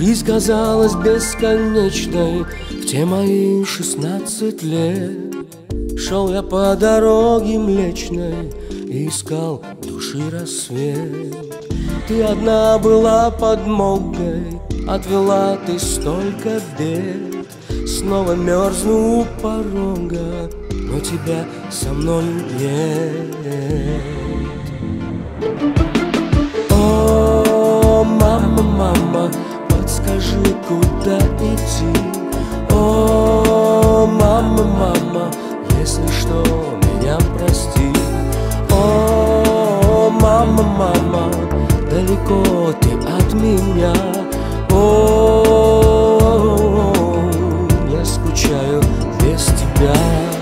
Жизнь казалась бесконечной в те мои 16 лет. Шел я по дороге Млечной и искал души рассвет. Ты одна была подмогой, отвела ты столько бед. Снова мерзну у порога, но тебя со мной нет. О, мама, мама, подскажи, куда идти. О, мама, мама, если что, меня прости. О, мама, мама, далеко ты от меня. О, я скучаю без тебя.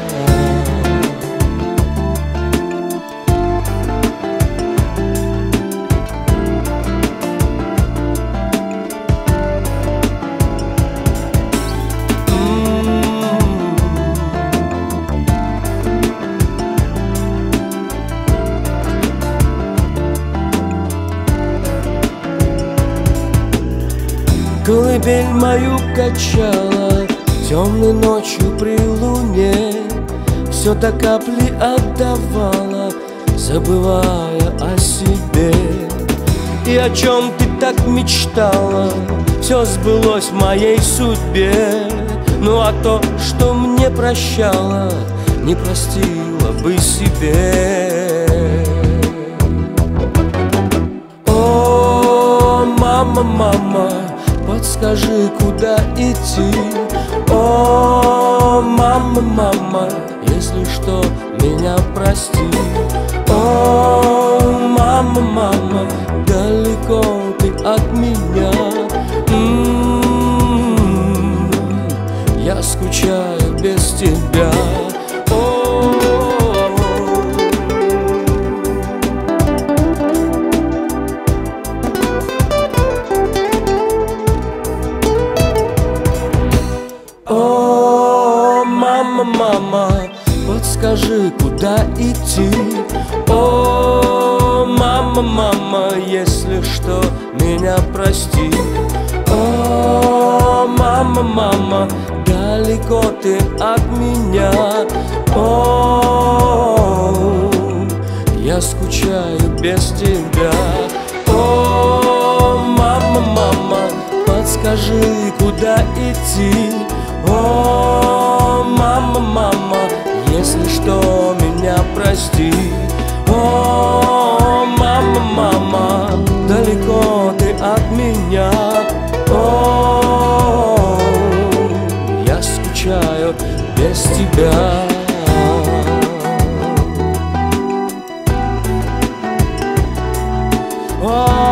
Колыбель мою качала темной ночью при луне, все до капли отдавала, забывая о себе. И о чем ты так мечтала, все сбылось в моей судьбе. Ну а то, что мне прощала, не простила бы себе. О, мама, мама, подскажи, куда идти. О, мама, мама, если что, меня прости. О, мама, мама, далеко ты от меня. Я скучаю без тебя. О, мама, мама, подскажи, куда идти. О, мама, мама, если что, меня прости. О, мама, мама, далеко ты от меня. О, я скучаю без тебя. О, мама, мама, подскажи, куда идти. О, мама, мама, если что, меня прости. О, мама, мама, далеко ты от меня. О, я скучаю без тебя. О,